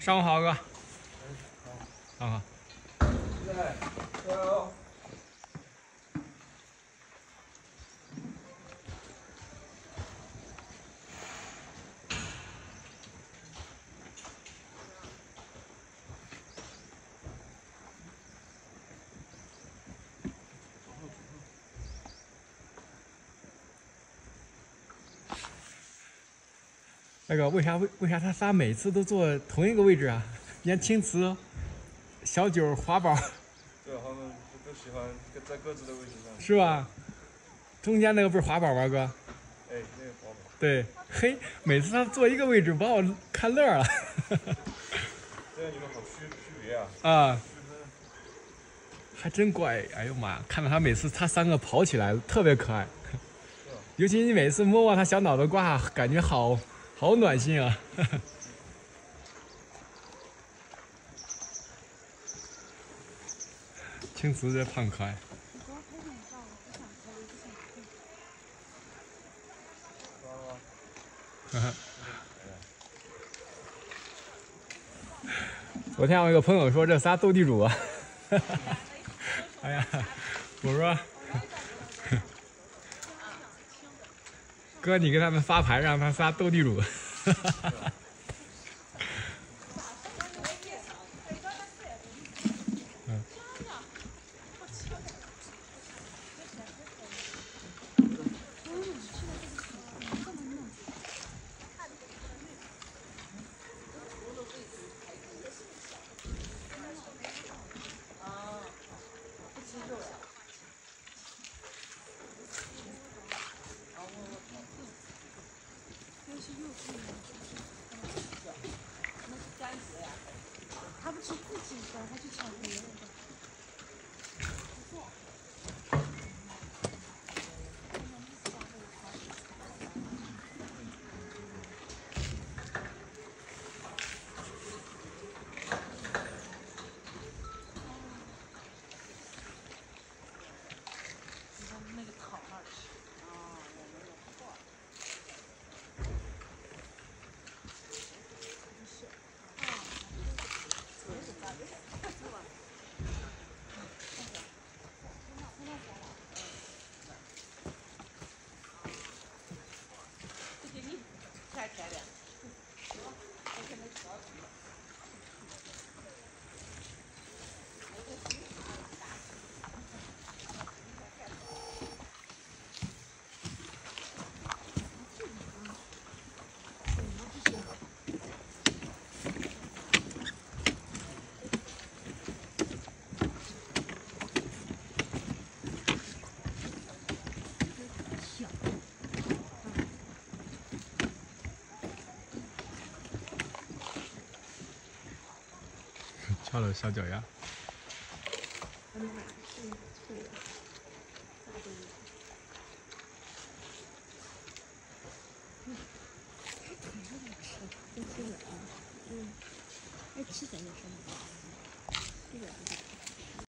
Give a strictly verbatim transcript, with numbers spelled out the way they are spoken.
上午好，哥。上午好。 来，加油！ 那个为啥为为啥他仨每次都坐同一个位置啊？你看青瓷、小九、华宝， 对，他们都喜欢在各自的位置上。 是吧？中间那个不是华宝吗，哥？ 哎，那个华宝。 对，嘿，每次他坐一个位置，把我看乐了。 这样你们好区区别啊！ 啊，还真怪！哎呦妈呀，看到他每次他三个跑起来，特别可爱。尤其你每次摸摸他小脑袋瓜，感觉好好暖心啊！青瓷这胖可爱。昨天我有个朋友说这仨斗地主啊，哎呀，我说，哥你给他们发牌，让他仨斗地主。 他不吃自己的，他去抢别人的。那个烤那儿吃啊，我们有错。不是，啊，我也在这，是吧？这给你太甜了，我现在吃了。 翘了小脚丫。 嗯，哎，吃点也是。这个。